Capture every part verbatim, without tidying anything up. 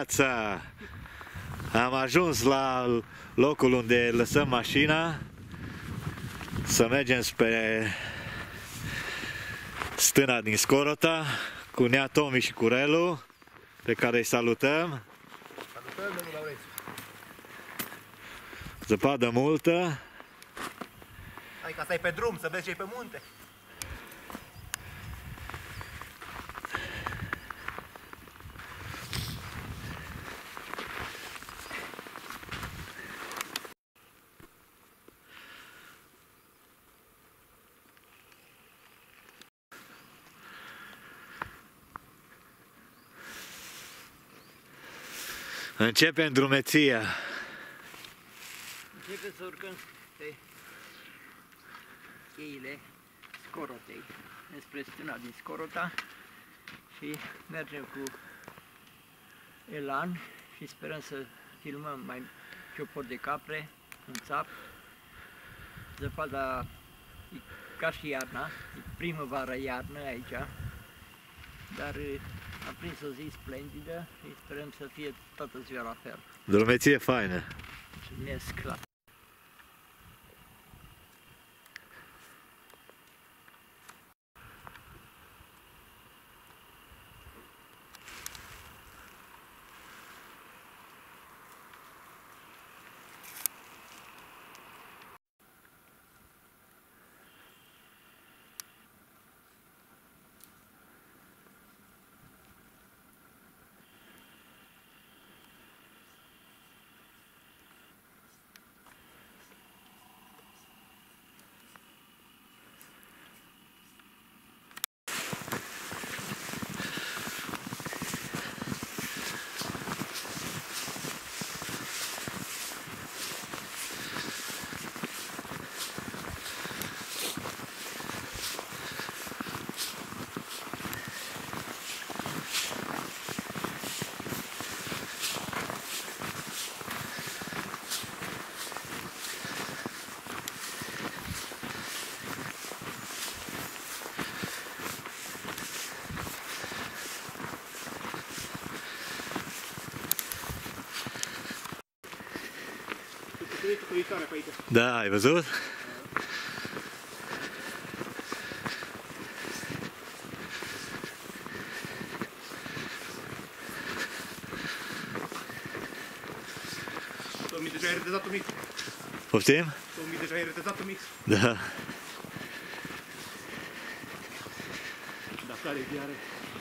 dimineața! Am ajuns la locul unde lăsăm mașina să mergem spre stâna din Scorota cu nea Tomi și cu Relu, pe care îi salutăm. Salutăm, domnul Laurențiu. Zăpadă multă. Hai ca stai pe drum, să vezi ce-i pe munte. Începem drumeția. Începem să urcăm pe cheile Scorotei, spre stâna din Scorota și mergem cu elan și sperăm să filmăm mai ciopori de capre, un țap. Zăpada e ca și iarna, e primăvară-iarnă aici, dar am prins o zi splendidă și sperăm să fie toată ziua la fel. Drumeție faină. Mulțumesc la Da, ai văzut? Tomi deja ai retezat un mix. Poftim? Tomi deja ai retezat un mix. Da. Dar care e viare?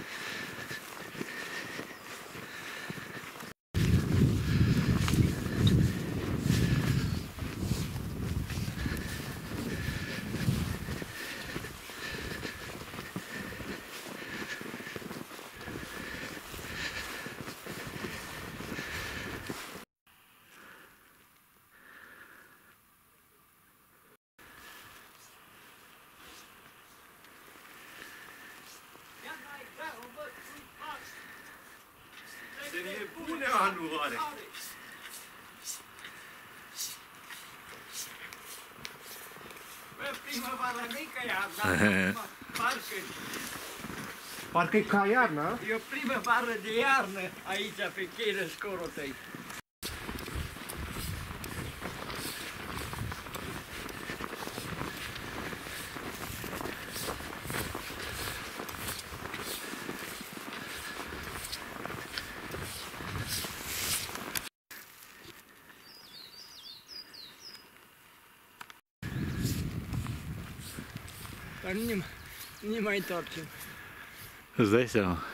De nebune anul oare! Bă, primăvara mică iarna, parcă Parcă e ca iarna. e o primăvară de iarnă aici pe cheile Scorotei. Dar nu ne, nu ne mai întoarcem. Îți dai seama.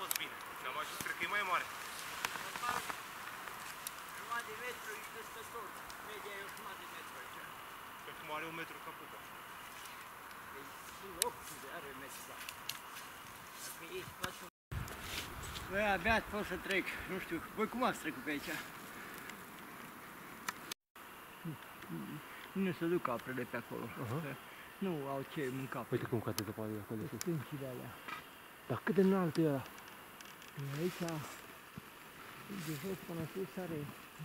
fost bine. Dar am ajuns, cred că e mai mare. Jumătate de metru și peste tot. Media e o jumătate de metru aici. Pe cum are un metru capuca. Deci sunt locul de are metru. Dacă ești faci un... Băi, abia pot să trec. Nu știu, voi cum ați trecut pe aici? Nu se duc caprele pe acolo. Uh-huh. Nu au ce mânca. Uite cum cade zăpadă de acolo. Stâncile alea. Dar cât de înalt e ăla? Aici, de jos până sus, are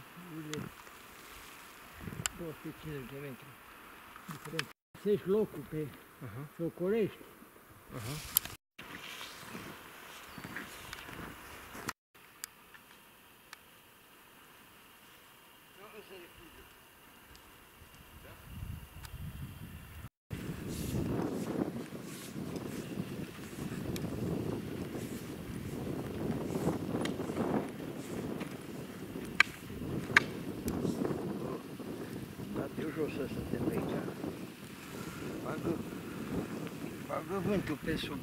două sute cincizeci de metri. Diferent. Găsești locul pe uh-huh. să ocolești. Uh-huh. Jos să stăm pe aici. Bagă, bagă vântul pe sub.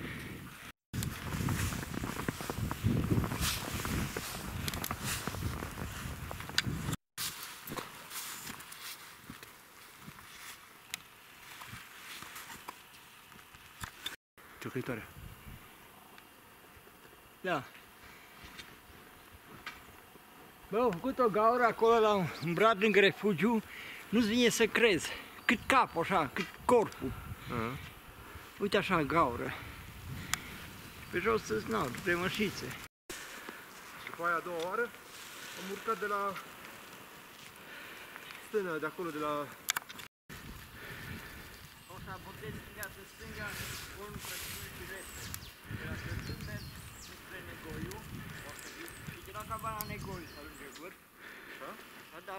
Ciocăitoare. Da. Bă, am făcut o gaură acolo la un brad lângă refugiu. Nu-ți vine să crezi. Cât capul așa, cât corpul. Uh-huh. Uite așa gaură. Pe jos să-ți nau, pe mășițe. După aia a doua oară am urcat de la stână de acolo, de la... O să abordezi viața stânga, urmă Crăciun și reste. De la Crăciun mergi spre Negoiu, și de la cabana Negoiu să ajunge vârf. Dar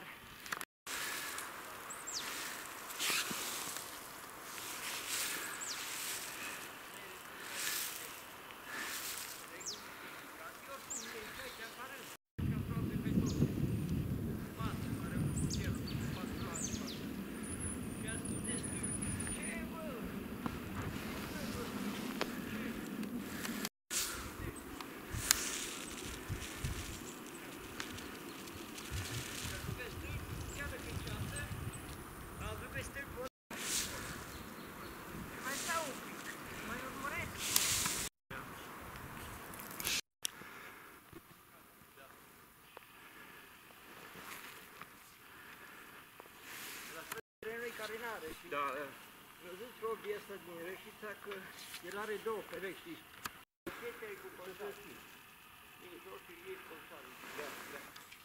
care n-are și Da, da. mi-a zis Robi ăsta din Reșița că el are două perechi, știi? Chestia e cu pălțari. Ei jos și ei pălțari. Da, da.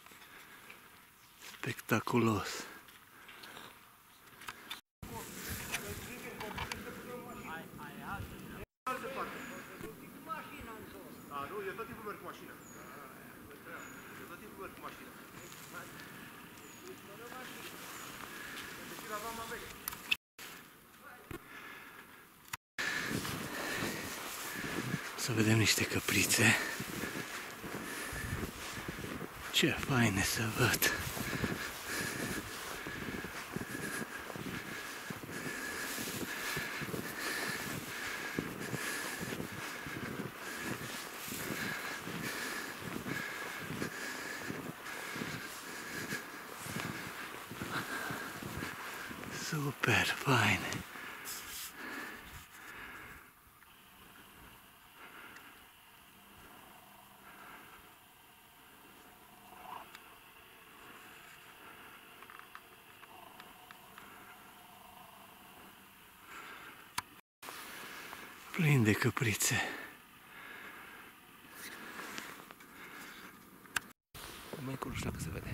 Spectaculos. Da, nu, eu tot timpul merg cu mașina. Eu tot timpul merg cu mașina. La Vama Veche. Să vedem niște căprițe. Ce faine să văd. Super faine. Plin de căprițe. Mai încolo, știu că se vede.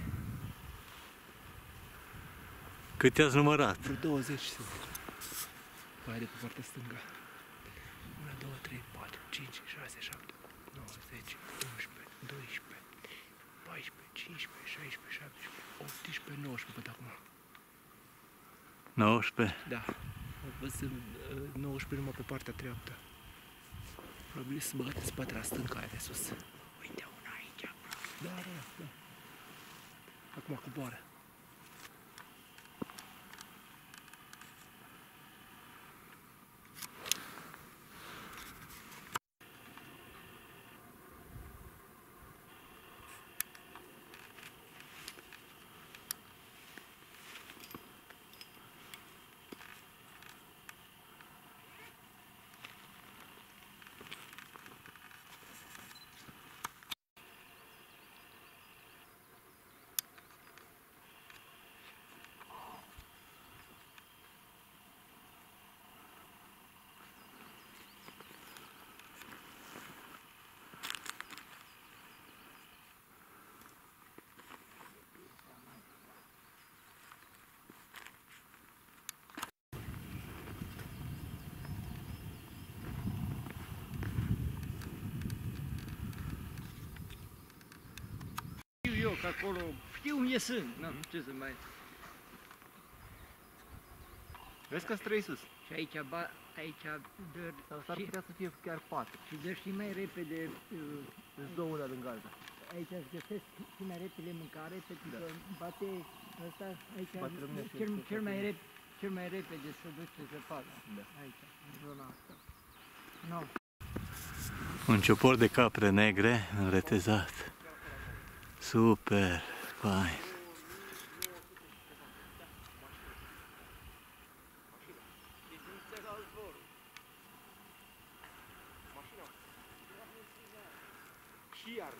Câte ați numărat? Vreo douăzeci sunt. Aia de pe partea stângă. unu, doi, trei, patru, cinci, șase, șapte, nouă, zece, unsprezece, doisprezece, paisprezece, cincisprezece, șaisprezece, șaptesprezece, optsprezece, nouăsprezece până acum. nouăsprezece. Da. Văd sunt nouăsprezece numai pe partea dreaptă. Probabil sunt băgate în spate la stânga aia de sus. Uite una aici. Da, da, da. Acum coboară. că acolo știu unde sunt, nu ce să mai... Vezi că trei sus. Și aici, ba, aici dă... Sau s-ar și, putea să fie chiar patru. și dă și mai repede... Uh, Deci două una lângă alta. aici îți găsesc și mai repede mâncare, pentru că bate ăsta, aici, Bate rămâne și cel, el, cel, mai foarte rep, cel mai repede se duce zăpada. Da. Aici, în zona asta. No. Un ciupor de capre negre înretezat. Super, fain. Și iarnă.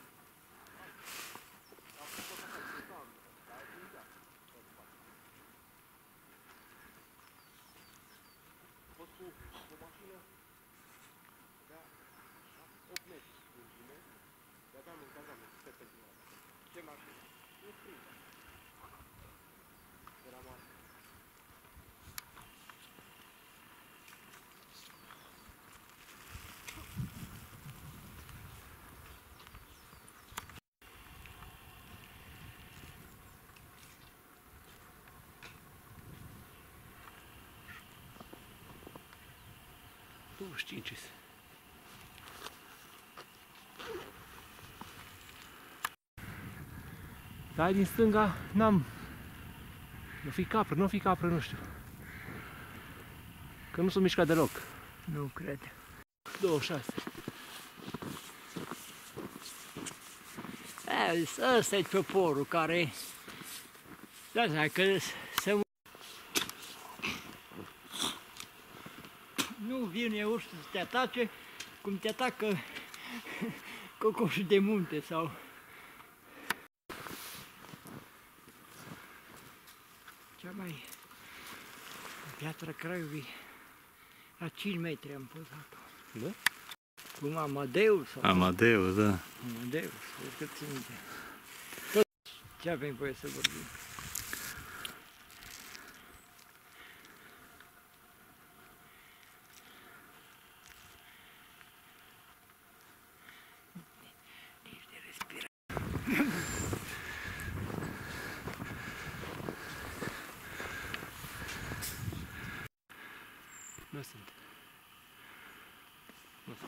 Poți cu o mașină de opt metri lungime, de-abia în cazament, sper pentru mine. Ce mașină? Nu prinde. De la mare. douăzeci și cinci. Dar din stânga n-am... Nu fi capră, nu fi capră, nu știu. Că nu s-o mișcat deloc. Nu cred. douăzeci și șase. Ăsta e cioporul care... Da, da, că se... Nu vine ursul să te atace cum te atacă cocoșul de munte sau... Cea mai... Piatra Craiovii, la cinci metri am pus-o. Da? Cum Amadeus sau... Amadeus, da. Amadeus, că țin minte. Tot ce avem voie să vorbim. Nici de respirat. Nu sunt. Nu sunt.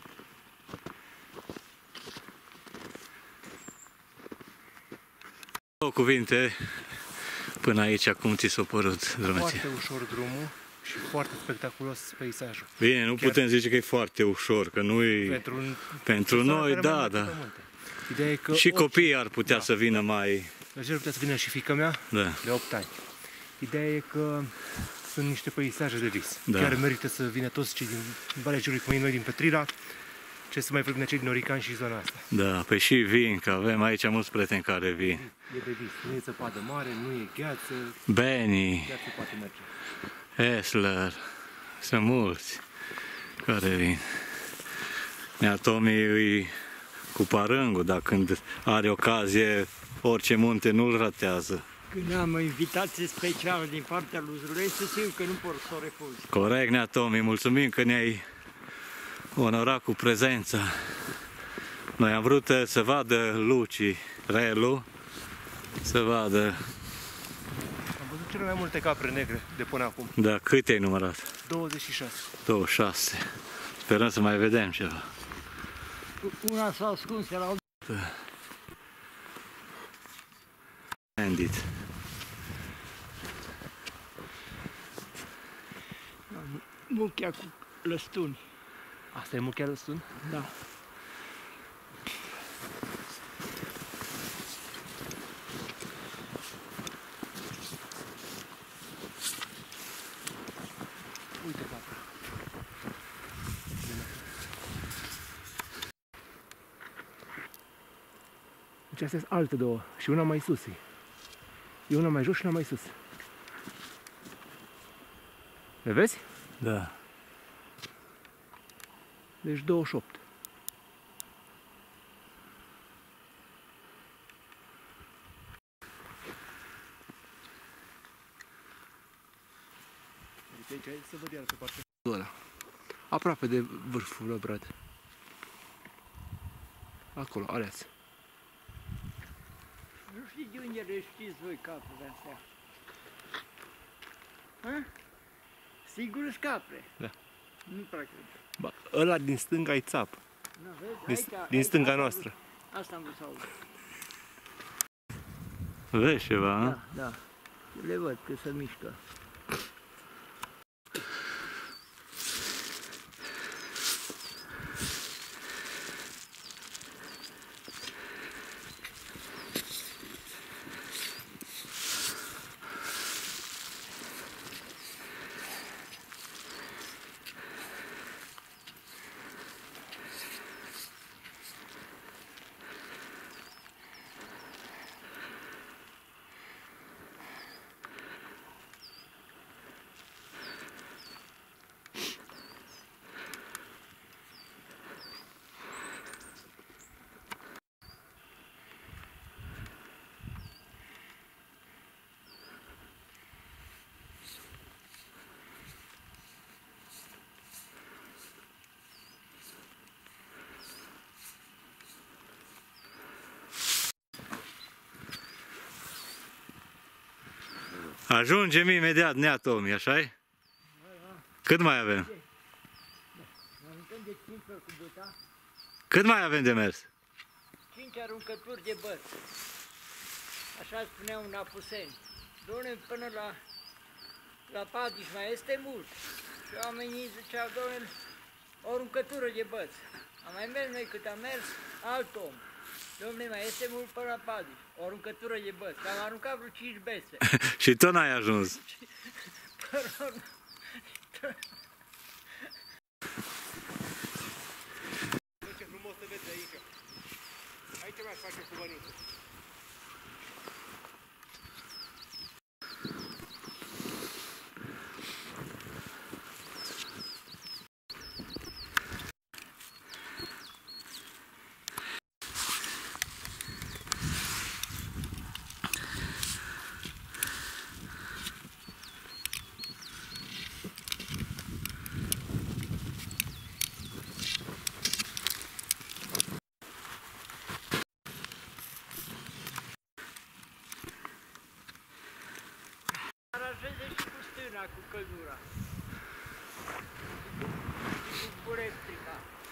Două cuvinte până aici, cum ți s-a părut drumul? Foarte ușor drumul și foarte spectaculos peisajul. Bine, nu Chiar- putem zice că e foarte ușor, că nu e... Pentru, un, Pentru persoane noi, care mai da, multe da. pământe. Ideea e că Și orice- copiii ar putea Da. să vină mai... Lejer putea să vină și fiica mea Da. de opt ani. Ideea e că sunt niște peisaje de vis. Da. Chiar merită să vină toți cei din Valea Jiului, cum noi din Petrila, ce să mai vorbim de cei din Orican și zona asta. Da, păi și vin, că avem aici mulți prieteni care vin. E de vis, nu e zăpadă mare, nu e gheață, Benny, gheață poate merge. Esler, sunt mulți care vin. Nea Tomi îi cu parângul, dar când are ocazie, orice munte nu-l ratează. Când am invitație specială din partea lui Zulescu, sigur că nu pot să o refuz. Corect, Nea Tomi, mulțumim că ne-ai onorat cu prezența. Noi am vrut uh, să vadă Luci, Relu, să vadă, Am văzut cele mai multe capre negre de până acum. da, câte ai numărat? douăzeci și șase. douăzeci și șase. Sperăm să mai vedem ceva. Una s-a ascuns, era o... Splendid. muchea cu lăstuni. Asta e muchea lăstuni? Da. Uite capra. Deci astea sunt alte două și una mai sus. E una mai jos și una mai sus. Le vezi? Da. Deci douăzeci și opt. Uite aici, să văd iar pe partea. Ăla. Aproape de vârful la brad. Acolo, aleați. știți de unde le știți voi caprele astea? Ha? Sigur sunt capre? Da. Nu prea cred. Ba, ăla din stânga e țap. Nu, vezi? Din, Aici, din aici, stânga asta am noastră. vrut- Asta am vrut să aud. Vezi ceva, Da, da. Le văd că se mișcă. Ajungem imediat, nea Tomi, așa-i? Cât mai avem? Ne aruncăm de cinci ori cu buta, Cât mai avem de mers? cinci aruncături de băți. Așa spunea un apuseni. Doamne, până la, la Padiș mai este mult. Și oamenii ziceau, doamne, o aruncătură de băți. Am mai mers noi cât am mers, alt om. Dom'le, mai este mult până la Padiș. O aruncătură de băți. Am aruncat vreo cinci bețe. Și tot n-ai ajuns. Până la urmă, Ce frumos să vezi aici. Aici mai face cu băniță. aranjeze și cu stâna, cu căldura. Și cu electrica.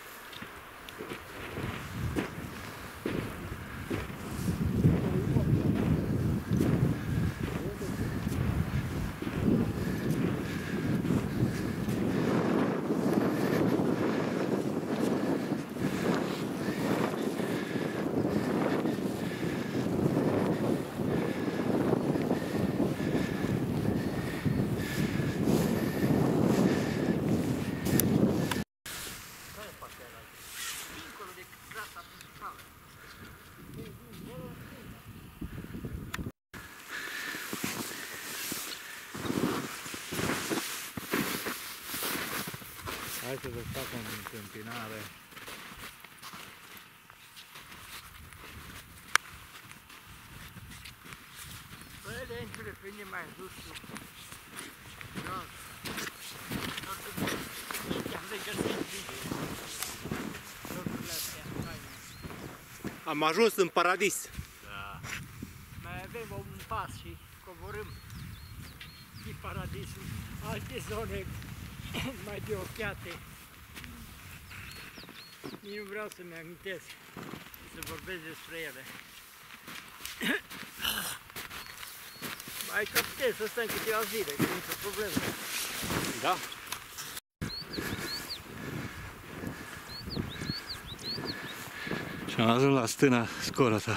Dincolo de trasa principală. Hai să vă fac o întâmpinare. Băi, Lenciule, prinde mai sus. Nu. Nu știu. Am de găsit bine. Lucrurile astea, faine. Am ajuns în paradis. Da. Mai avem un pas și coborâm din paradisul, alte zone mai de ochiate. Nici nu vreau să-mi amintesc să vorbesc despre ele. Mai că putem să stăm câteva zile, că nu e problemă. Da? Și am ajuns la stâna Scorata.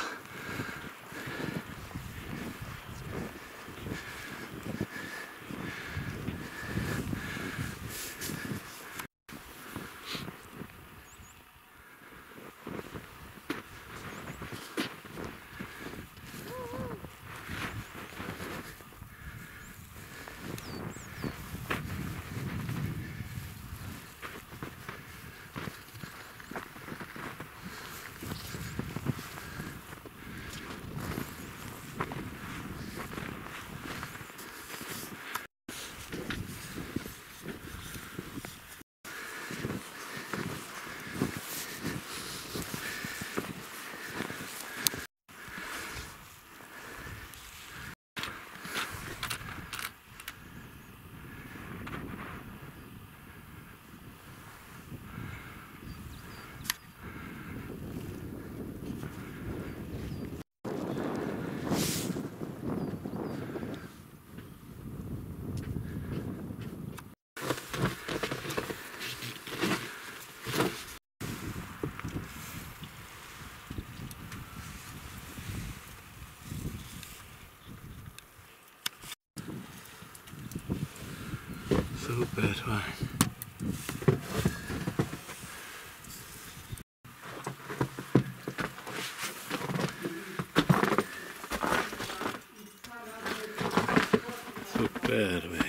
Super fain. Super, băi.